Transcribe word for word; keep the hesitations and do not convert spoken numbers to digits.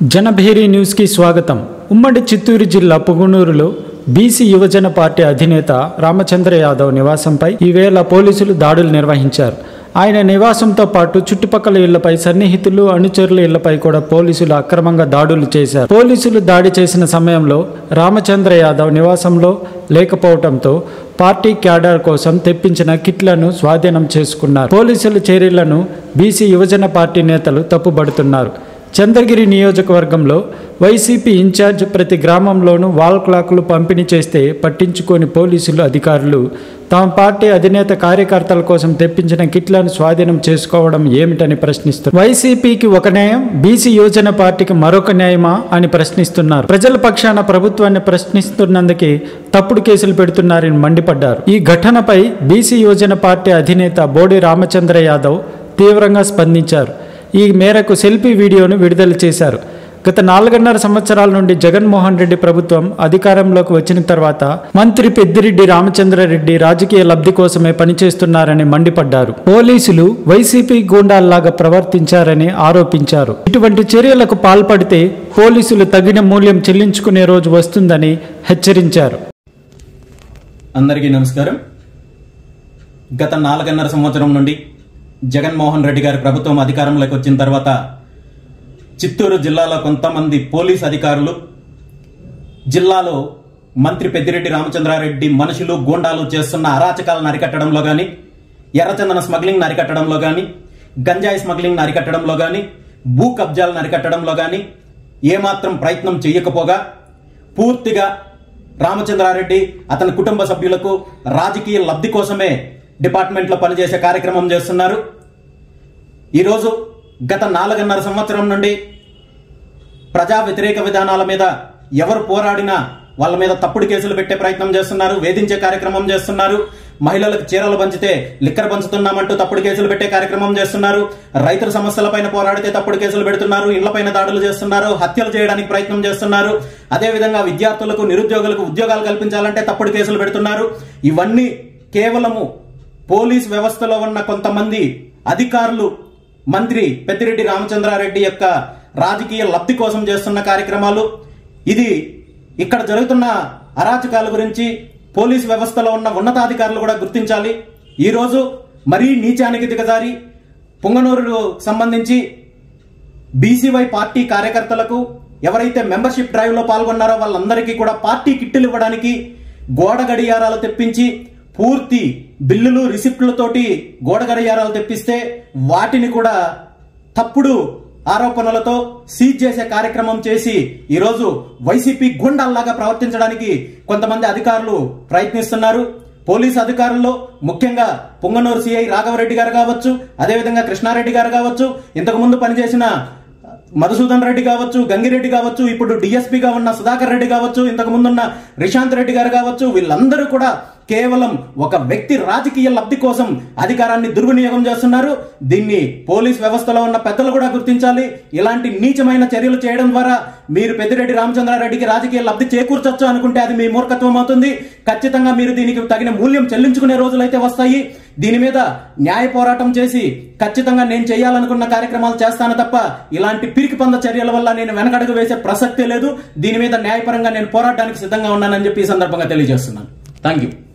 Janabheri news కి స్వాగతం. ఉమ్మడి చిత్తూరు జిల్లా పుంగనూరులో బీసీ యువజన పార్టీ అధినేత రామచంద్ర యాదవ్ నివాసంపై ఈవేళ పోలీసులు దాడులు నిర్వహించారు. ఆయన నివాసంతో పాటు చుట్టుపక్కల ఇళ్లపై సన్నిహితులు అనుచరుల ఇళ్లపై కూడా పోలీసులు అక్రమంగా దాడులు చేశారు. పోలీసులు దాడి చేసిన సమయంలో రామచంద్ర యాదవ్ నివాసంలో లేకపోవడంతో పార్టీ క్యాడర్ కోసం తెప్పించిన కిట్లను స్వాధీనం చేసుకున్నారు. పోలీసుల చర్యలను బీసీ యువజన పార్టీ నేతలు తప్పుబడుతున్నారు. చంద్రగిరి నియోజకవర్గంలో వైసీపీ ఇన్ఛార్జ్ ప్రతి గ్రామంలోనూ వాల్ క్లాకులు పంపిణీ చేస్తే పట్టించుకోని పోలీసులు అధికారులు తమ పార్టీ అధినేత కార్యకర్తల కోసం తెప్పించిన కిట్లను స్వాధీనం చేసుకోవడం ఏమిటని ప్రశ్నిస్తున్నారు. వైసీపీకి ఒక న్యాయం, బీసీ యువజన పార్టీకి మరొక న్యాయమా అని ప్రశ్నిస్తున్నారు. ప్రజల పక్షాన ప్రభుత్వాన్ని ప్రశ్నిస్తున్నందుకే తప్పుడు కేసులు పెడుతున్నారని మండిపడ్డారు. ఈ ఘటనపై బీసీ యువజన పార్టీ అధినేత బోడి రామచంద్ర యాదవ్ తీవ్రంగా స్పందించారు. ఈ మేరకు సెల్ఫీ వీడియోను విడుదల చేశారు. గత నాలుగున్నర సంవత్సరాల నుండి జగన్మోహన్ రెడ్డి ప్రభుత్వం అధికారంలోకి వచ్చిన తర్వాత మంత్రి పెద్దిరెడ్డి రామచంద్రారెడ్డి రాజకీయ లబ్ధి కోసమే పనిచేస్తున్నారని మండిపడ్డారు. పోలీసులు వైసీపీ గూండాల్లాగా ప్రవర్తించారని ఆరోపించారు. ఇటువంటి చర్యలకు పాల్పడితే పోలీసులు తగిన మూల్యం చెల్లించుకునే రోజు వస్తుందని హెచ్చరించారు. అందరికీ నమస్కారం. గత నాలుగున్నర సంవత్సరం నుండి జగన్మోహన్ రెడ్డి గారి ప్రభుత్వం అధికారంలోకి వచ్చిన తర్వాత చిత్తూరు జిల్లాలో కొంతమంది పోలీస్ అధికారులు జిల్లాలో మంత్రి పెద్దిరెడ్డి రామచంద్రారెడ్డి మనుషులు గూండాలు చేస్తున్న అరాచకాలను అరికట్టడంలో కానీ, ఎర్రచందన స్మగ్లింగ్ అరికట్టడంలో కానీ, గంజాయి స్మగ్లింగ్ అరికట్టడంలో కానీ, భూ కబ్జాలను అరికట్టడంలో కానీ ఏమాత్రం ప్రయత్నం చేయకపోగా పూర్తిగా రామచంద్రారెడ్డి అతని కుటుంబ సభ్యులకు రాజకీయ లబ్ధి కోసమే డిపార్ట్మెంట్లో పనిచేసే కార్యక్రమం చేస్తున్నారు. ఈరోజు గత నాలుగున్నర సంవత్సరం నుండి ప్రజా వ్యతిరేక విధానాల మీద ఎవరు పోరాడినా వాళ్ళ మీద తప్పుడు కేసులు పెట్టే ప్రయత్నం చేస్తున్నారు, వేధించే కార్యక్రమం చేస్తున్నారు. మహిళలకు చీరలు పంచితే లిక్కర్ పంచుతున్నామంటూ తప్పుడు కేసులు పెట్టే కార్యక్రమం చేస్తున్నారు. రైతుల సమస్యలపైన పోరాడితే తప్పుడు కేసులు పెడుతున్నారు, ఇళ్లపైన దాడులు చేస్తున్నారు, హత్యలు చేయడానికి ప్రయత్నం చేస్తున్నారు. అదేవిధంగా విద్యార్థులకు, నిరుద్యోగులకు ఉద్యోగాలు కల్పించాలంటే తప్పుడు కేసులు పెడుతున్నారు. ఇవన్నీ కేవలము పోలీస్ వ్యవస్థలో ఉన్న కొంతమంది అధికారులు మంత్రి పెద్దిరెడ్డి రామచంద్రారెడ్డి యొక్క రాజకీయ లబ్ధి కోసం చేస్తున్న కార్యక్రమాలు. ఇది ఇక్కడ జరుగుతున్న అరాచకాల గురించి పోలీస్ వ్యవస్థలో ఉన్న ఉన్నతాధికారులు కూడా గుర్తించాలి. ఈరోజు మరీ నీచానికి దిగజారి పుంగనూరు సంబంధించి బీసీవై పార్టీ కార్యకర్తలకు ఎవరైతే మెంబర్షిప్ డ్రైవ్ లో పాల్గొన్నారో వాళ్ళందరికీ కూడా పార్టీ కిట్టులు ఇవ్వడానికి గోడ గడియారాలు తెప్పించి పూర్తి బిల్లులు రిసిప్ట్లతోటి గోడ గడియారాలు తెప్పిస్తే వాటిని కూడా తప్పుడు ఆరోపణలతో సీజ్ చేసే కార్యక్రమం చేసి ఈరోజు వైసీపీ గుండాల్లాగా ప్రవర్తించడానికి కొంతమంది అధికారులు ప్రయత్నిస్తున్నారు. పోలీసు అధికారుల్లో ముఖ్యంగా పుంగనూరు సిఐ రాఘవరెడ్డి గారు కావచ్చు, అదేవిధంగా కృష్ణారెడ్డి గారు కావచ్చు, ఇంతకు ముందు పనిచేసిన మధుసూదన్ రెడ్డి కావచ్చు, గంగిరెడ్డి కావచ్చు, ఇప్పుడు డిఎస్పీగా ఉన్న సుధాకర్ రెడ్డి కావచ్చు, ఇంతకు ముందున్న రిశాంత్ రెడ్డి గారు కావచ్చు, వీళ్ళందరూ కూడా కేవలం ఒక వ్యక్తి రాజకీయ లబ్ధి కోసం అధికారాన్ని దుర్వినియోగం చేస్తున్నారు. దీన్ని పోలీస్ వ్యవస్థలో ఉన్న పెద్దలు కూడా గుర్తించాలి. ఇలాంటి నీచమైన చర్యలు చేయడం ద్వారా మీరు పెద్దిరెడ్డి రామచంద్రారెడ్డికి రాజకీయ లబ్ధి చేకూర్చొచ్చు అనుకుంటే అది మీ మూర్ఖత్వం అవుతుంది. ఖచ్చితంగా మీరు దీనికి తగిన మూల్యం చెల్లించుకునే రోజులైతే వస్తాయి. దీని మీద న్యాయ పోరాటం చేసి ఖచ్చితంగా నేను చేయాలనుకున్న కార్యక్రమాలు చేస్తాను తప్ప ఇలాంటి పిరికి పంద చర్యల వల్ల నేను వెనకడుగు వేసే ప్రసక్తే లేదు. దీని మీద న్యాయపరంగా నేను పోరాటానికి సిద్ధంగా ఉన్నానని చెప్పి ఈ సందర్భంగా తెలియజేస్తున్నాను. Thank you.